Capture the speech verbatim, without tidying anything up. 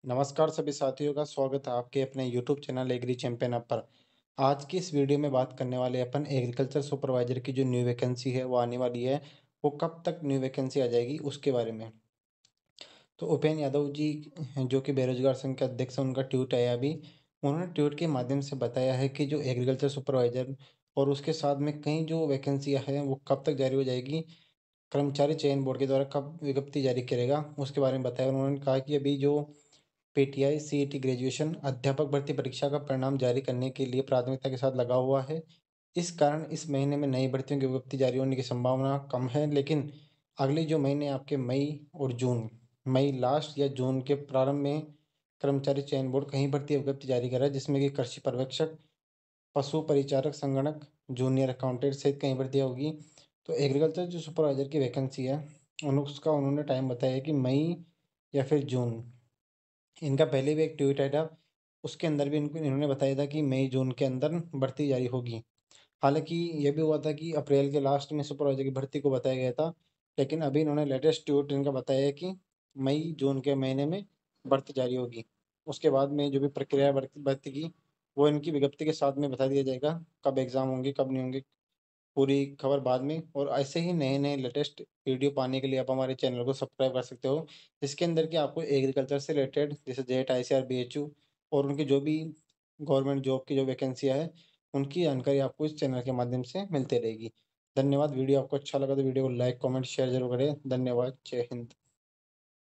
नमस्कार सभी साथियों का स्वागत है आपके अपने YouTube channel agri champion app पर। आज की इस वीडियो में बात करने वाले अपन एग्रीकल्चर सुपरवाइजर की जो न्यू वैकेंसी है वो आने वाली है। वो कब तक न्यू वैकेंसी आ जाएगी उसके बारे में। तो उपेंद्र यादव जी हैं, जो कि बेरोजगार संघ के अध्यक्ष हैं, उनका ट्वीट आया अभी। उन्होंने ट्वीट के माध्यम से बताया है कि जो एग्रीकल्चर सुपरवाइजर और उसके साथ में कई जो वैकेंसियाँ हैं वो कब तक जारी हो जाएगी, कर्मचारी चयन बोर्ड के द्वारा कब विज्ञप्ति जारी करेगा उसके बारे में बताया। उन्होंने कहा कि अभी जो पीटीआई सीईटी ग्रेजुएशन अध्यापक भर्ती परीक्षा का परिणाम जारी करने के लिए प्राथमिकता के साथ लगा हुआ है। इस कारण इस महीने में नई भर्तियों की विज्ञप्ति जारी होने की संभावना कम है, लेकिन अगले जो महीने आपके मई और जून, मई लास्ट या जून के प्रारंभ में कर्मचारी चयन बोर्ड कहीं भर्ती विज्ञप्ति जारी कर रहा है, जिसमें कि कृषि पर्यवेक्षक, पशु परिचारक, संगणक, जूनियर अकाउंटेंट सहित कई भर्तियां होगी। तो एग्रीकल्चर जो सुपरवाइजर की वैकेंसी है उन उसका उन्होंने टाइम बताया है कि मई या फिर जून। इनका पहले भी एक ट्वीट आया था, उसके अंदर भी इनको इन्होंने बताया था कि मई जून के अंदर भर्ती जारी होगी। हालांकि ये भी हुआ था कि अप्रैल के लास्ट में सुपरवाइजर की भर्ती को बताया गया था, लेकिन अभी इन्होंने लेटेस्ट ट्वीट इनका बताया है कि मई जून के महीने में भर्ती जारी होगी। उसके बाद में जो भी प्रक्रिया है भर्ती भर्ती की, वो इनकी विज्ञप्ति के साथ में बता दिया जाएगा, कब एग्जाम होंगे कब नहीं होंगे, पूरी खबर बाद में। और ऐसे ही नए नए लेटेस्ट वीडियो पाने के लिए आप हमारे चैनल को सब्सक्राइब कर सकते हो, जिसके अंदर कि आपको एग्रीकल्चर से रिलेटेड जैसे जेट I C A R B H U उनकी जो भी गवर्नमेंट जॉब की जो वैकेंसियाँ है उनकी जानकारी आपको इस चैनल के माध्यम से मिलती रहेगी। धन्यवाद। वीडियो आपको अच्छा लगा तो वीडियो को लाइक कमेंट शेयर जरूर करें। धन्यवाद। जय हिंद।